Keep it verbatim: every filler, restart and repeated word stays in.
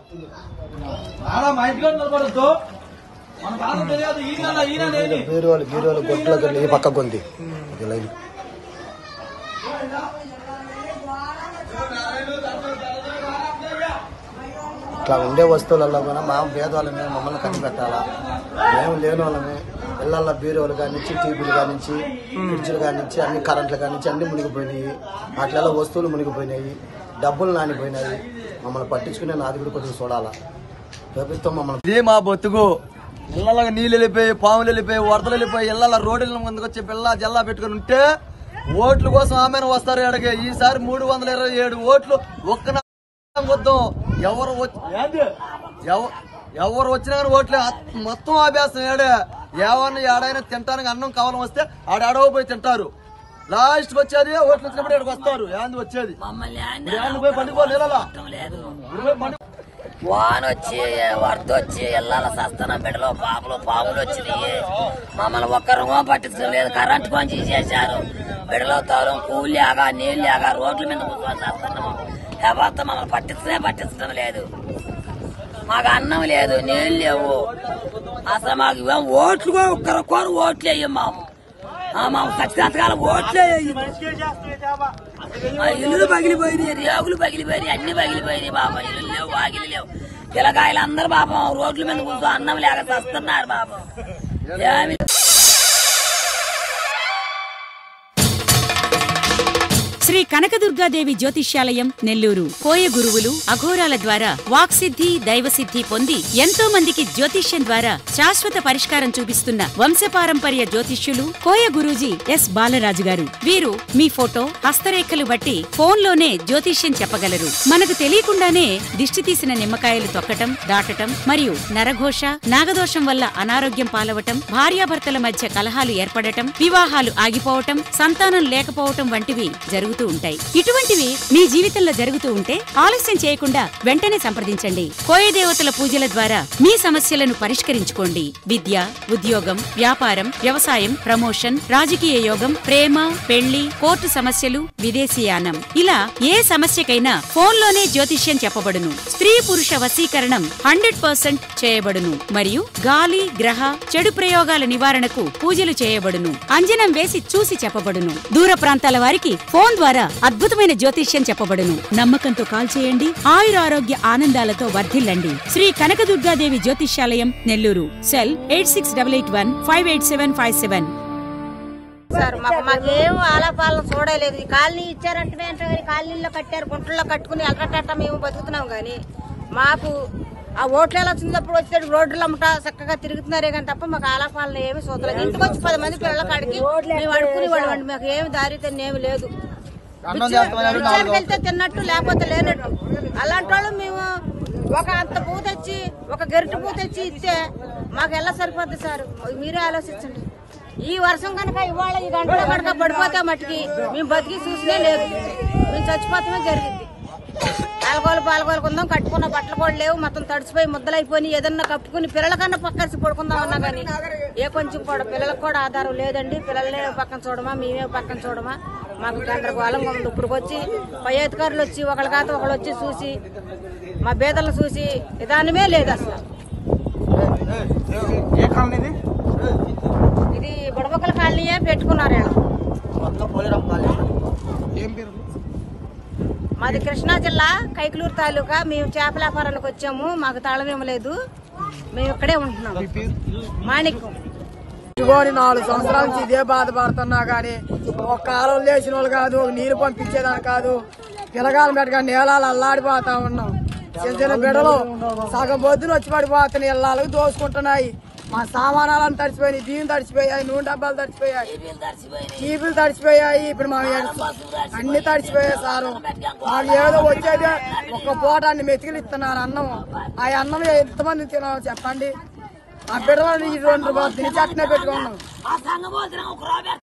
బీరువాలు బీరువాలు గొడ్ల ఈ పక్క కొంది ఇట్లా ఉండే వస్తువులలో కూడా మా పేదవాళ్ళని మమ్మల్ని కట్టి పెట్టాలా. మేము లేని వాళ్ళని ఇళ్లలో బీరువాలు కానించి టీవీలు కానించి ఫ్రిడ్జ్లు కానించి అన్ని కరెంట్లు కానించి అన్ని మునిగిపోయినాయి. అట్లలో వస్తువులు మునిగిపోయినాయి, డబ్బులు నానిపోయినాయి. మమ్మల్ని పట్టించుకునే నాది కూడా కొద్దిగా చూడాలా ప్రభుత్వం మమ్మల్ని. ఇదే మా బతుకు. ఇళ్లలో నీళ్ళు వెళ్ళిపోయి, పాములు వెళ్ళిపోయి, వరదలు వెళ్ళిపోయి, ఇళ్లలో రోడ్ల ముందుకు వచ్చి పిల్ల జల్లా పెట్టుకుని ఉంటే ఓట్ల కోసం ఆమెను వస్తారు ఎడగే. ఈసారి మూడు వందల ఇరవై ఏడు ఓట్లు ఒక్క వద్దాం. ఎవరు ఎవరు వచ్చినా కానీ ఓట్లే మొత్తం ఆభ్యాసం. ఏడే ఏమన్నా ఏడైనా తింటానికి అన్నం కావాలని వస్తే ఆడ అడవ పోయి తింటారు. లాస్ట్ కి వచ్చేది ఓట్లు వచ్చినప్పుడు ఇక్కడికి వస్తారు. ఏంది వచ్చేది పోయి పండుకోవాలి. వాన వచ్చి వరద వచ్చి ఇళ్ళ సస్తనం బిడ్డలు పాపలు పాములు వచ్చినాయి. మమ్మల్ని ఒక్క రుణం పట్టించడం లేదు. కరెంట్ కొంచెం చేశారు. బిడ్డలు తోలం కూలి ఆగా నీళ్ళు ఆగా రోడ్ల మీద కూర్చొని చేస్తున్నాము. ఎవరితో మమ్మల్ని పట్టించనే పట్టించడం లేదు. మాకు అన్నం లేదు, నీళ్ళు లేవు. అసలు మాకు ఓట్లు కూడా ఒక్కరు కోరు ఓట్లు వేయం. మాము మాకు సత్యకాలం ఓట్లే ఇల్లులు పగిలిపోయినాయి, రేగులు పగిలిపోయినాయి, అన్ని పగిలిపోయినాయి. బాబా ఇల్లు లేవు, వాకిలు లేవు. పిల్లకాయలు అందరు పాపం రోడ్ల మీద కూర్చో అన్నం లేక చస్తున్నారు బాబా. ఏమి శ్రీ కనకదుర్గాదేవి జ్యోతిష్యాలయం నెల్లూరు. కోయ గురువులు అఘోరాల ద్వారా వాక్సిద్ధి దైవసిద్ధి పొంది ఎంతో మందికి జ్యోతిష్యం ద్వారా శాశ్వత పరిష్కారం చూపిస్తున్న వంశపారంపర్య జ్యోతిష్యులు కోయ గురూజీ ఎస్ బాలరాజు గారు. వీరు మీ ఫోటో హస్తరేఖలు బట్టి ఫోన్లోనే జ్యోతిష్యం చెప్పగలరు. మనకు తెలియకుండానే దిష్టి తీసిన నిమ్మకాయలు తొక్కటం, దాటటం మరియు నరఘోష నాగదోషం వల్ల అనారోగ్యం పాలవటం, భార్యాభర్తల మధ్య కలహాలు ఏర్పడటం, వివాహాలు ఆగిపోవటం, సంతానం లేకపోవటం వంటివి జరుగుతాయి. ఉంటాయి. ఇటువంటివి మీ జీవితంలో జరుగుతూ ఉంటే ఆలస్యం చేయకుండా వెంటనే సంప్రదించండి. కోయ దేవతల పూజల ద్వారా మీ సమస్యలను పరిష్కరించుకోండి. విద్య, ఉద్యోగం, వ్యాపారం, వ్యవసాయం, ప్రమోషన్, రాజకీయ యోగం, ప్రేమ, పెళ్లి, కోర్టు సమస్యలు, విదేశీయానం ఇలా ఏ సమస్యకైనా ఫోన్లోనే జ్యోతిష్యం చెప్పబడును. స్త్రీ పురుష వశీకరణం హండ్రెడ్ పర్సెంట్ చేయబడును. మరియు గాలి గ్రహ చెడు ప్రయోగాల నివారణకు పూజలు చేయబడును. అంజనం వేసి చూసి చెప్పబడును. దూర ప్రాంతాల వారికి ఫోన్ ద్వారా అద్భుతమైన జ్యోతిష్యం చెప్పబడును. నమ్మకంతో కాల్ చేయండి. ఆయురారోగ్య ఆనందాలతో వర్ధిల్లండి. Shri Kanakadurgadevi Jyotishyalayam Nellore. Cell eight six double eight one five eight seven five seven. Sir మాకు మాకేం ఆలాపాలను చూడలేదు. ఈ కాలనీ ఇచ్చారంటే కాలనీలో కట్టారు, గుంటల్లో కట్టుకుని అల్రటట్ట మేము బతుకుతున్నాం. గానీ మాకు ఆ ఓట్లు ఎలా వచ్చినప్పుడు వచ్చేటప్పుడు రోడ్లు అమ్మట చక్కగా తిరుగుతున్నారే కానీ తప్ప మాకు ఆలాపాలను ఏమి చూడలేదు. ఇంటికి వచ్చి పది మంది పిల్లల కాడికి మేము అడుక్కుని వాళ్ళు మాకు ఏమి దారి ఏమి లేదు. వెళ్తే తిన్నట్టు లేకపోతే లేనట్టు. అలాంటి వాళ్ళు మేము ఒక అంత పూ తెచ్చి ఒక గరిటె పూ తెచ్చి ఇస్తే మాకు ఎలా సరిపోద్ది సార్? మీరే ఆలోచించండి. ఈ వర్షం కనుక ఇవాళ ఈ గంటలో కనుక పడిపోతే మట్టికి మేము బతికి చూసినే లేదు, మేము చచ్చిపోతామే జరిగింది. పాలగోలు పాలగోలుకుందాం, కట్టుకున్న బట్టలు కూడా లేవు, మొత్తం తడిచిపోయి ముద్దలైపోయి ఏదన్నా కప్పుకుని పిల్లలకన్నా పక్కసి పడుకుందాం అన్నా కానీ ఏ కొంచెం కూడా పిల్లలకు కూడా ఆధారం లేదండి. పిల్లలే పక్కన చూడమా, మేమే పక్కన చూడమా, మాకు గందరగోళం ఉంది. ఇప్పుడు వచ్చి పై అధికారులు వచ్చి ఒకళ్ళ కాత ఒకళ్ళు వచ్చి చూసి మా బేదలను చూసి విధానమే లేదు అసలు. ఇది బుడబొక్కల కాలనీయే పెట్టుకున్నారు. మాది కృష్ణా జిల్లా కైకలూరు తాలూకా. మేము చేపల వ్యాపారానికి వచ్చాము. మాకు తాళం ఇవ్వలేదు, మేము ఇక్కడే ఉంటున్నాము. మాణిక్యం ఇదిగోని నాలుగు సంవత్సరాల నుంచి ఇదే బాధపడుతున్నా గానీ ఒక కాలం లేచిన వాళ్ళు కాదు, ఒక నీరు పంపించేదాన్ని కాదు. పిల్లగాలు పెట్టగా నేలాలు అల్లాడిపోతా ఉన్నాం. చిన్న చిన్న బిడ్డలు సగం పొద్దున వచ్చి పడిపోతున్నాయి, ఇళ్ళకు దోసుకుంటున్నాయి. మా సామానాలను తడిచిపోయినాయి, బియ్యం తడిచిపోయాయి, నూనె డబ్బాలు తడిచిపోయాయి, చీపులు తడిచిపోయాయి. ఇప్పుడు మా అన్ని తడిచిపోయాయి సారు. మాకు ఏదో వచ్చేది ఒక్క పూట అన్ని మెతికిలు ఇస్తున్నారు అన్నం. ఆ అన్నం ఎంతమంది తినాలో చెప్పండి? ఆ బిడ్డలు రెండు రూపాయలు తిని చట్నే పెట్టుకున్నాం.